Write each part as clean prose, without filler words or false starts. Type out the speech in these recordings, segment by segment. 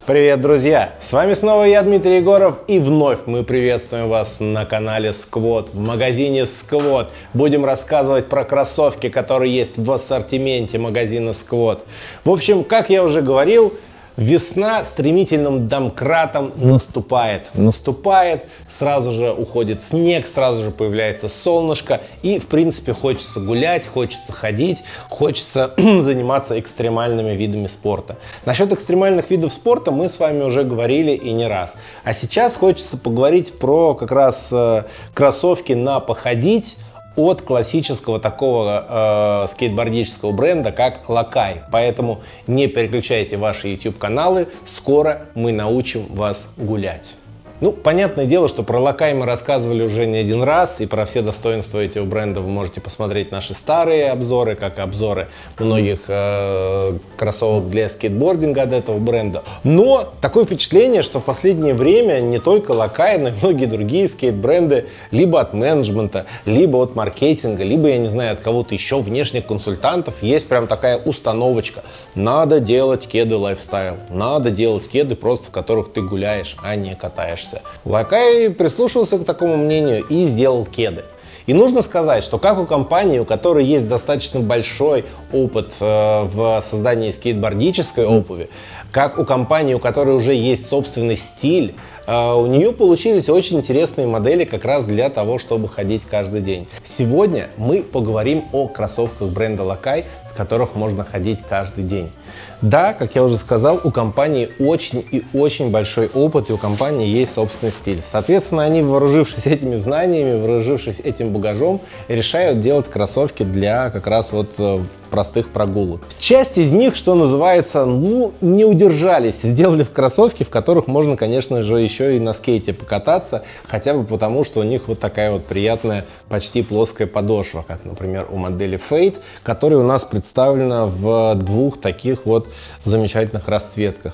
Привет, друзья! С вами снова я, Дмитрий Егоров, и вновь мы приветствуем вас на канале Squad, в магазине Squad. Будем рассказывать про кроссовки, которые есть в ассортименте магазина Squad. В общем, как я уже говорил, весна стремительным домкратом наступает. Сразу же уходит снег, сразу же появляется солнышко. И, в принципе, хочется гулять, хочется ходить, хочется заниматься экстремальными видами спорта. Насчет экстремальных видов спорта мы с вами уже говорили и не раз. А сейчас хочется поговорить про как раз кроссовки на походить от классического такого скейтбордического бренда, как Лакай. Поэтому не переключайте ваши YouTube-каналы, скоро мы научим вас гулять. Ну, понятное дело, что про Лакай мы рассказывали уже не один раз, и про все достоинства этого бренда вы можете посмотреть наши старые обзоры, как и обзоры многих кроссовок для скейтбординга от этого бренда. Но такое впечатление, что в последнее время не только Лакай, но и многие другие скейт-бренды либо от менеджмента, либо от маркетинга, либо, я не знаю, от кого-то еще, внешних консультантов, есть прям такая установочка. Надо делать кеды лайфстайл, надо делать кеды просто, в которых ты гуляешь, а не катаешься. Лакай прислушался к такому мнению и сделал кеды. И нужно сказать, что как у компании, у которой есть достаточно большой опыт в создании скейтбордической обуви, как у компании, у которой уже есть собственный стиль, у нее получились очень интересные модели как раз для того, чтобы ходить каждый день. Сегодня мы поговорим о кроссовках бренда Лакай, в которых можно ходить каждый день. Да, как я уже сказал, у компании очень и очень большой опыт, и у компании есть собственный стиль. Соответственно, они, вооружившись этими знаниями, вооружившись этим багажом, решают делать кроссовки для как раз вот простых прогулок. Часть из них, что называется, ну, не удержались, сделали в кроссовки, в которых можно, конечно же, еще и на скейте покататься, хотя бы потому, что у них вот такая вот приятная, почти плоская подошва, как, например, у модели Fade, которая у нас представлена в двух таких вот замечательных расцветках.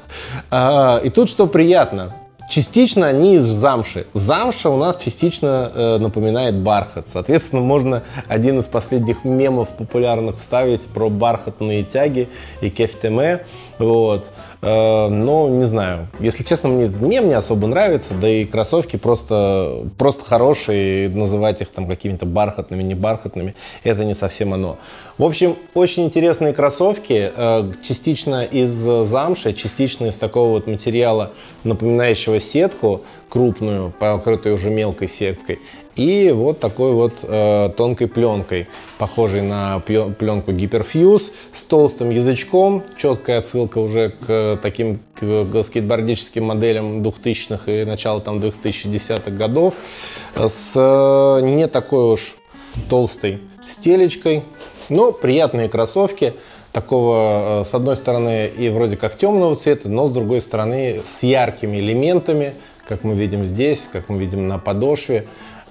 И тут что приятно. Частично они из замши. Замша у нас частично напоминает бархат. Соответственно, можно один из последних мемов популярных вставить про бархатные тяги и кефтеме. Вот. Но не знаю. Если честно, мне мем не особо нравится. Да и кроссовки просто хорошие. Называть их там какими-то бархатными, не бархатными, это не совсем оно. В общем, очень интересные кроссовки. Частично из замши, частично из такого вот материала, напоминающего сетку крупную, покрытую уже мелкой сеткой, и вот такой вот тонкой пленкой, похожей на пленку Hyperfuse, с толстым язычком, четкая отсылка уже к таким скейтбордическим моделям 2000-х и начала там 2010-х годов, с не такой уж толстой стелечкой, но приятные кроссовки. Такого, с одной стороны, и вроде как темного цвета, но с другой стороны с яркими элементами, как мы видим здесь, как мы видим на подошве,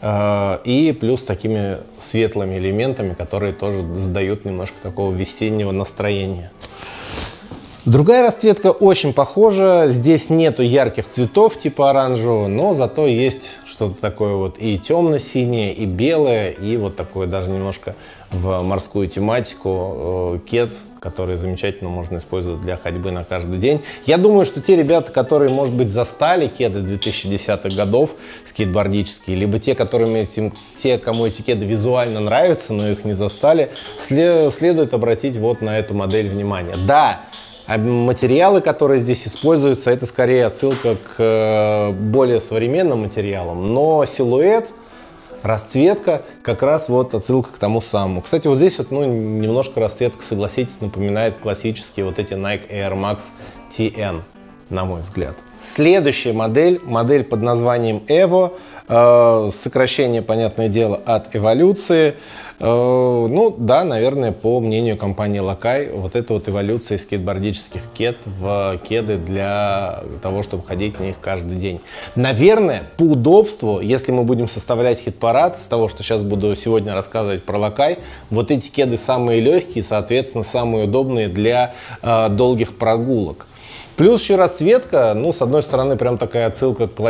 и плюс такими светлыми элементами, которые тоже задают немножко такого весеннего настроения. Другая расцветка очень похожа, здесь нету ярких цветов типа оранжевого, но зато есть что-то такое вот и темно-синее, и белое, и вот такое даже немножко в морскую тематику кед, который замечательно можно использовать для ходьбы на каждый день. Я думаю, что те ребята, которые, может быть, застали кеды 2010-х годов скейтбордические, либо те, кому эти кеды визуально нравятся, но их не застали, следует обратить вот на эту модель внимания. Да, материалы, которые здесь используются, это скорее отсылка к более современным материалам, но силуэт, расцветка как раз вот отсылка к тому самому. Кстати, вот здесь вот, ну, немножко расцветка, согласитесь, напоминает классические вот эти Nike Air Max TN, на мой взгляд. Следующая модель под названием Evo, сокращение, понятное дело, от эволюции. Ну да, наверное, по мнению компании Лакай, вот это вот эволюция скейтбордических кед в кеды для того, чтобы ходить на них каждый день. Наверное, по удобству, если мы будем составлять хит-парад с того, что сейчас буду сегодня рассказывать про Лакай, вот эти кеды самые легкие, соответственно, самые удобные для долгих прогулок. Плюс еще расцветка, ну, с одной стороны, прям такая отсылка к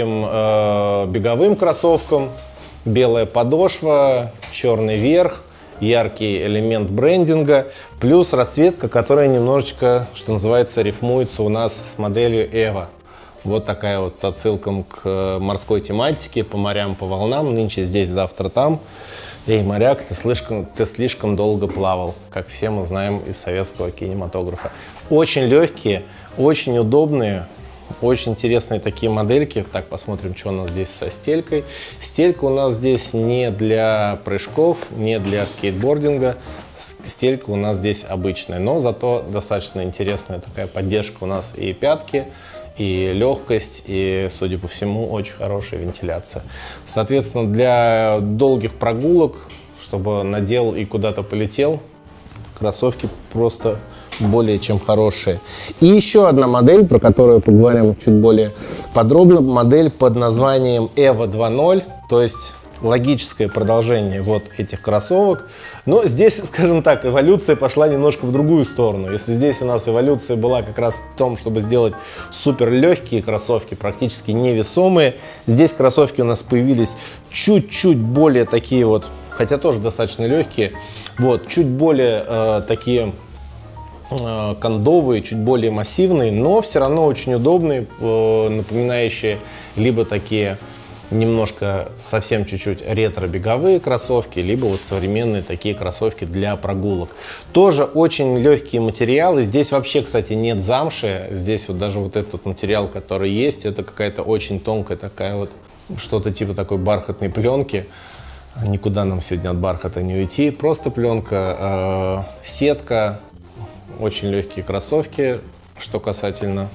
классическим беговым кроссовкам. Белая подошва, черный верх яркий элемент брендинга, плюс расцветка, которая немножечко, что называется, рифмуется у нас с моделью Evo. Вот такая вот с отсылком к морской тематике, по морям, по волнам. Нынче здесь, завтра там. Эй, моряк, ты слишком долго плавал, как все мы знаем из советского кинематографа. Очень легкие, очень удобные, очень интересные такие модельки. Так, посмотрим, что у нас здесь со стелькой. Стелька у нас здесь не для прыжков, не для скейтбординга. Стелька у нас здесь обычная, но зато достаточно интересная такая поддержка у нас и пятки, и легкость, и, судя по всему, очень хорошая вентиляция. Соответственно, для долгих прогулок, чтобы надел и куда-то полетел, кроссовки просто более чем хорошие. И еще одна модель, про которую поговорим чуть более подробно, модель под названием Evo 2.0, то есть логическое продолжение вот этих кроссовок. Но здесь, скажем так, эволюция пошла немножко в другую сторону. Если здесь у нас эволюция была как раз в том, чтобы сделать супер легкие кроссовки, практически невесомые, здесь кроссовки у нас появились чуть-чуть более такие вот, хотя тоже достаточно легкие, вот, чуть более такие кондовые, чуть более массивные, но все равно очень удобные, напоминающие либо такие немножко совсем чуть-чуть ретро-беговые кроссовки, либо вот современные такие кроссовки для прогулок. Тоже очень легкие материалы. Здесь вообще, кстати, нет замши. Здесь вот даже вот этот материал, который есть, это какая-то очень тонкая такая вот, что-то типа такой бархатной пленки. Никуда нам сегодня от бархата не уйти. Просто пленка, сетка, очень легкие кроссовки. Что касательно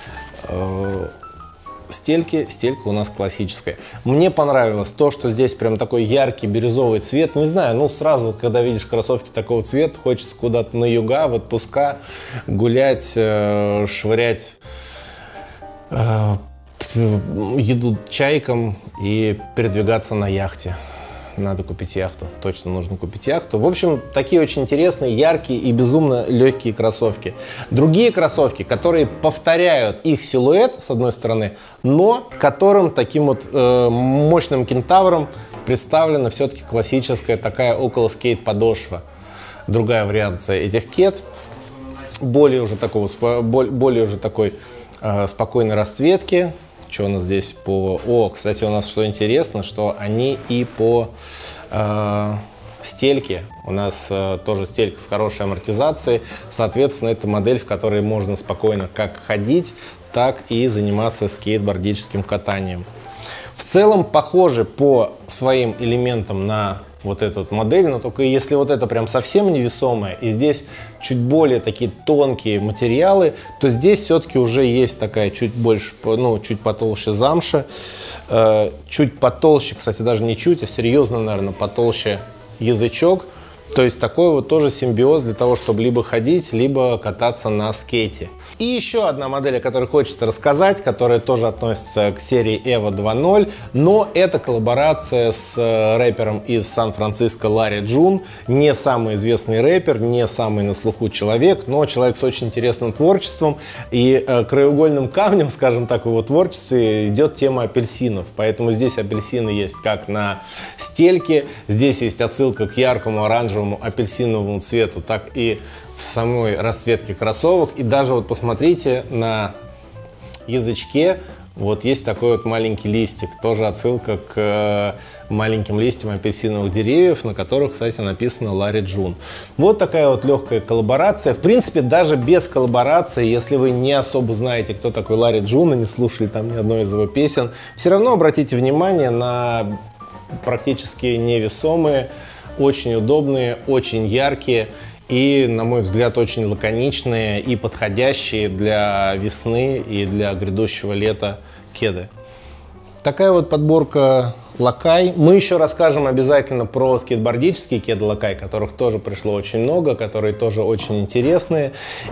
стельки, стелька у нас классическая. Мне понравилось то, что здесь прям такой яркий бирюзовый цвет. Не знаю, ну сразу вот, когда видишь кроссовки такого цвета, хочется куда-то на юга, в отпуска гулять, швырять еду чайкам и передвигаться на яхте. Надо купить яхту, точно нужно купить яхту. В общем, такие очень интересные, яркие и безумно легкие кроссовки. Другие кроссовки, которые повторяют их силуэт, с одной стороны, но которым таким вот мощным кентавром представлена все-таки классическая такая около скейт подошва. Другая вариация этих кед, более уже такой спокойной расцветки. Что у нас здесь по... О, кстати, у нас что интересно, что они и по стельке. У нас тоже стелька с хорошей амортизацией. Соответственно, это модель, в которой можно спокойно как ходить, так и заниматься скейтбордическим катанием. В целом похожи по своим элементам на вот эту вот модель, но только если вот это прям совсем невесомое, и здесь чуть более такие тонкие материалы, то здесь все-таки уже есть такая чуть больше, ну, чуть потолще замша, чуть потолще, кстати, даже не чуть, а серьезно, наверное, потолще язычок. То есть такой вот тоже симбиоз для того, чтобы либо ходить, либо кататься на скейте. И еще одна модель, о которой хочется рассказать, которая тоже относится к серии Evo 2.0, но это коллаборация с рэпером из Сан-Франциско Ларри Джун. Не самый известный рэпер, не самый на слуху человек, но человек с очень интересным творчеством. И краеугольным камнем, скажем так, в его творчестве идет тема апельсинов. Поэтому здесь апельсины есть как на стельке, здесь есть отсылка к яркому оранжевому апельсиновому цвету, так и в самой расцветке кроссовок. И даже вот посмотрите на язычке, вот есть такой вот маленький листик, тоже отсылка к маленьким листьям апельсиновых деревьев, на которых, кстати, написано Ларри Джун. Вот такая вот легкая коллаборация. В принципе, даже без коллаборации, если вы не особо знаете, кто такой Ларри Джун, и не слушали там ни одной из его песен, все равно обратите внимание на практически невесомые, очень удобные, очень яркие и, на мой взгляд, очень лаконичные и подходящие для весны и для грядущего лета кеды. Такая вот подборка Лакай. Мы еще расскажем обязательно про скейтбордические кеды Лакай, которых тоже пришло очень много, которые тоже очень интересные.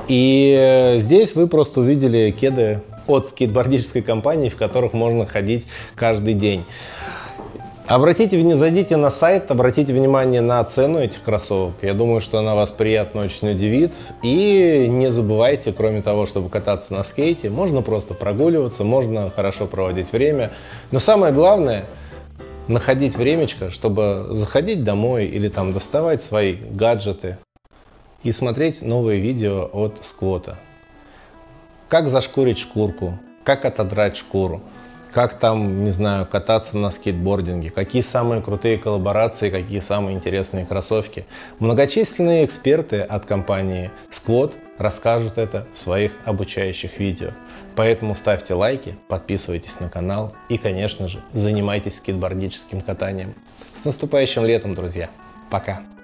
И здесь вы просто увидели кеды от скейтбордической компании, в которых можно ходить каждый день. Зайдите на сайт, обратите внимание на цену этих кроссовок. Я думаю, что она вас приятно очень удивит. И не забывайте, кроме того, чтобы кататься на скейте, можно просто прогуливаться, можно хорошо проводить время. Но самое главное, находить времечко, чтобы заходить домой или там доставать свои гаджеты и смотреть новые видео от Сквота. Как зашкурить шкурку, как отодрать шкуру, как там, не знаю, кататься на скейтбординге, какие самые крутые коллаборации, какие самые интересные кроссовки. Многочисленные эксперты от компании Сквот расскажут это в своих обучающих видео. Поэтому ставьте лайки, подписывайтесь на канал и, конечно же, занимайтесь скейтбордическим катанием. С наступающим летом, друзья! Пока!